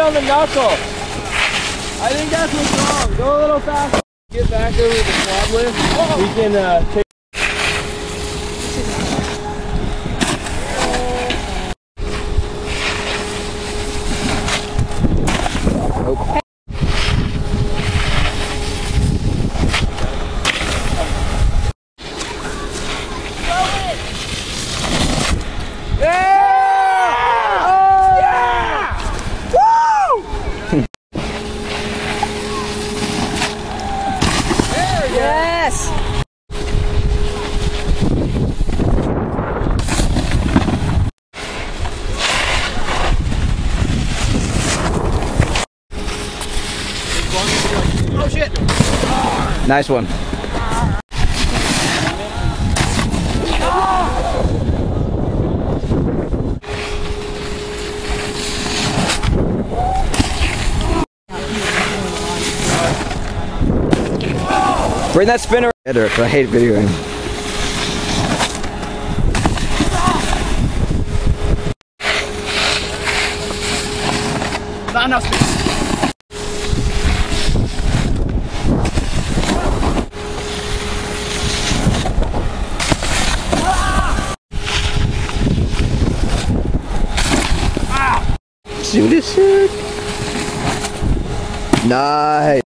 on the knuckle. I think that's what's wrong. Go a little faster. Get back there with the quad lift. We can take. Nope. Yes! Oh shit! Nice one. Bring that spinner. I hate videoing. Not enough space. Shoot it, shoot. Nice.